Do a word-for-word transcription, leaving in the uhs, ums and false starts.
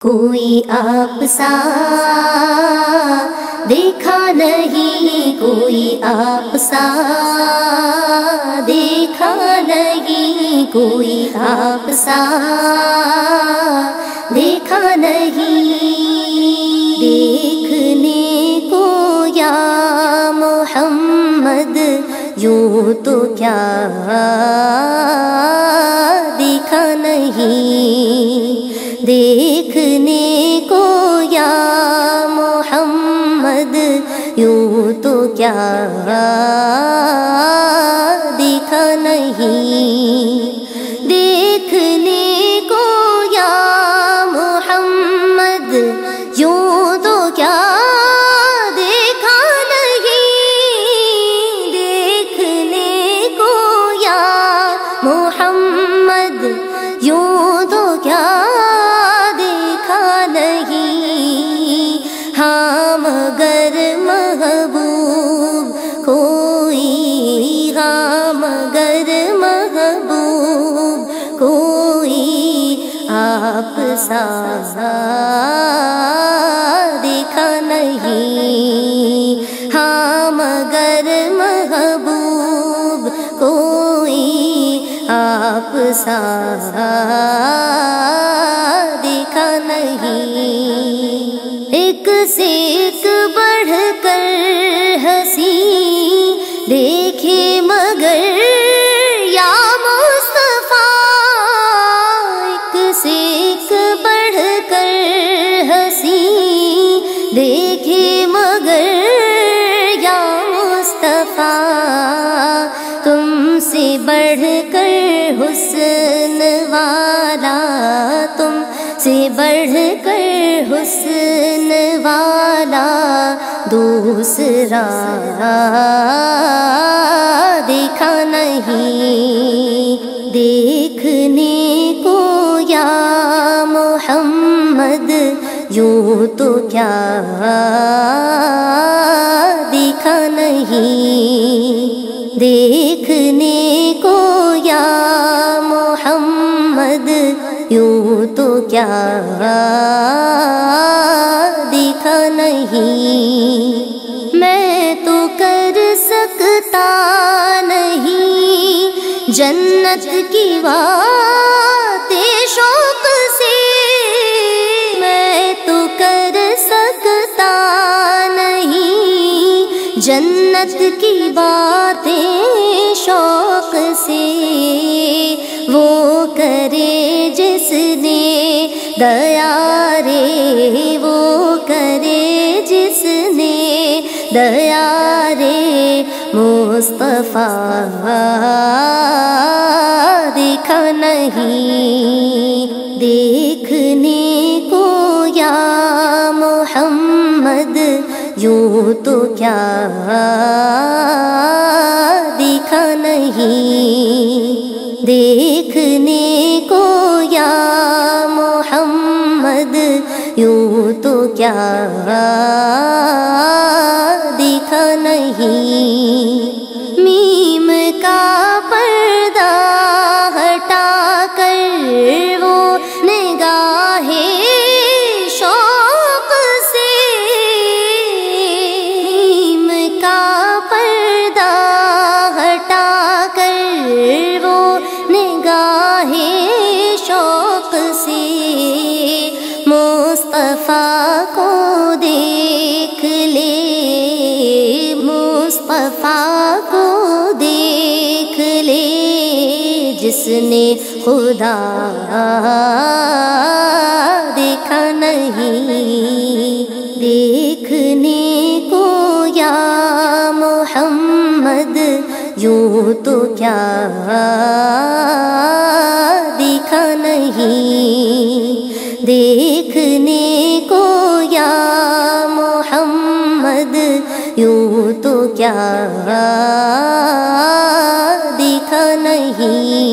کوئی آپ سا دیکھا نہیں، کوئی آپ سا دیکھا نہیں، کوئی آپ سا دیکھا نہیں۔ دیکھنے کو یا محمد یوں تو کیا دیکھا نہیں، دیکھنے کو یا محمد یوں تو کیا دیکھا نہیں، دیکھنے کو یا محمد یوں تو کیا دیکھا نہیں، دیکھنے کو یا محمد یوں تو کیا ہاں مگر محبوب کوئی، ہاں مگر محبوب کوئی آپ سا دیکھا نہیں، ہاں مگر محبوب کوئی آپ سا دیکھا نہیں۔ ایک سے ایک بڑھ کر ہنسی دیکھے مگر یا مصطفیٰ، ایک سے ایک بڑھ کر ہنسی دیکھے مگر یا مصطفیٰ، تم سے بڑھ کر حسن والا، تم سے بڑھ کر حسن والا دوسرا دیکھا نہیں، دیکھنے کو یا محمد یوں تو کیا دیکھا نہیں، دیکھنے کو یا محمد یوں تو کیا دیکھا نہیں۔ میں تو کر سکتا نہیں جنت کی باتیں شوق سے، میں تو کر سکتا نہیں جنت کی باتیں شوق سے، وہ کرے جس نے دیا رے، وہ کرے جس نے دیا رے، مصطفیٰ دیکھا نہیں، دیکھنے کو یا محمد یوں تو کیا دیکھا نہیں، دیکھنے کو یا محمد یوں تو کیا دیکھا نہیں۔ میم کا پردہ ہٹا کر وہ نگاہ شوق سے، میم کا پردہ ہٹا کر وہ نگاہ شوق سے، مصطفیٰ کو دیکھ لے، مصطفیٰ کو دیکھ لے، جس نے خدا دیکھا نہیں، دیکھنے کو یا محمد یوں تو کیا دیکھا نہیں، دیکھنے کو یا محمد یوں تو کیا دیکھا نہیں۔